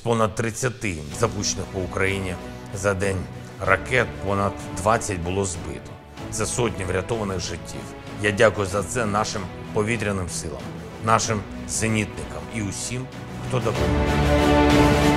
понад 30 запущених по Україні за день ракет, понад 20 було збито. Це сотні врятованих життів. Я дякую за це нашим повітряним силам, нашим зенітникам і усім, хто допомагає.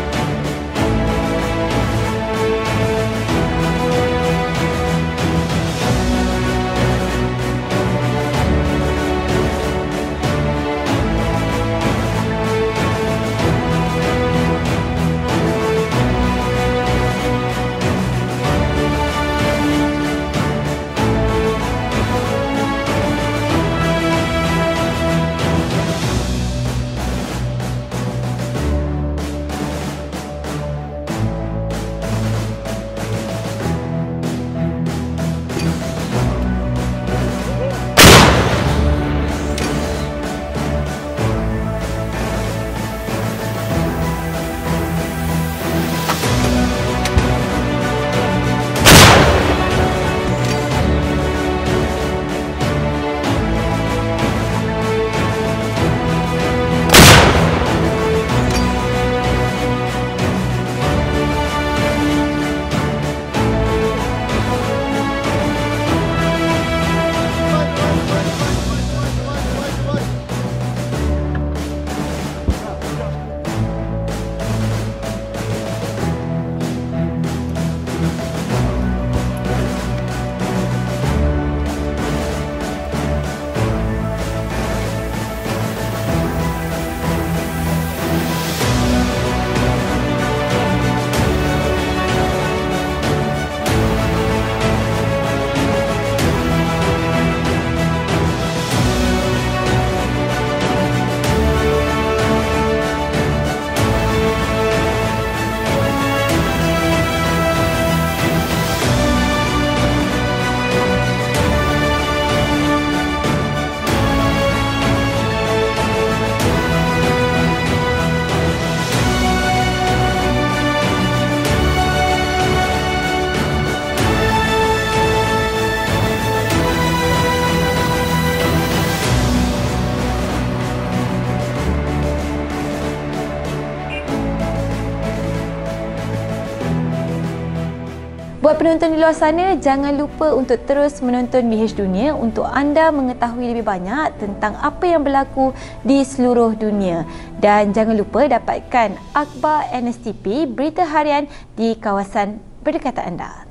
Buat penonton di luar sana, jangan lupa untuk terus menonton BH Dunia untuk anda mengetahui lebih banyak tentang apa yang berlaku di seluruh dunia. Dan jangan lupa dapatkan akhbar NSTP, berita harian di kawasan berdekatan anda.